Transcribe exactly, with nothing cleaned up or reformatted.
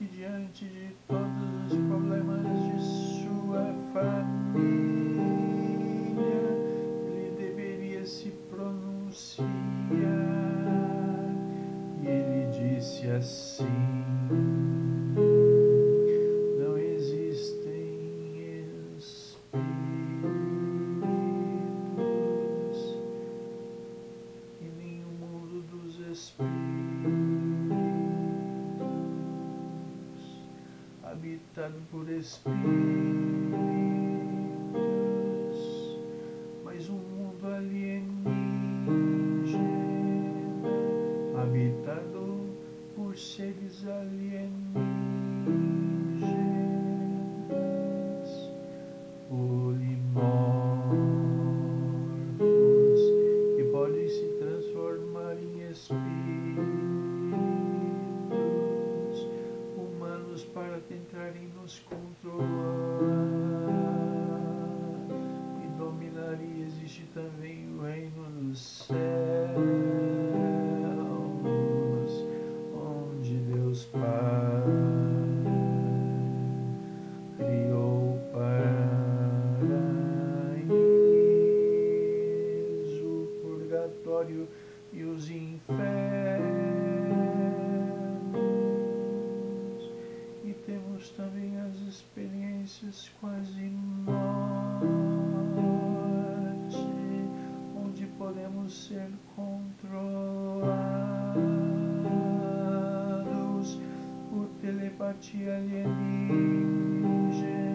que diante de todos os problemas de sua família, ele deveria se pronunciar. E ele disse assim: não existem espíritos e nem o mundo dos espíritos habitado por espíritos, mas um mundo alienígena habitado por seres alienígenas, polimorfos, que podem se transformar em espíritos humanos para tentarem nos controlar e dominar. E existe também o reino dos céus, onde Deus Pai criou o paraíso, o purgatório e os infernos. E temos também as experiências quase morte, onde podemos ser controlados por telepatia alienígena.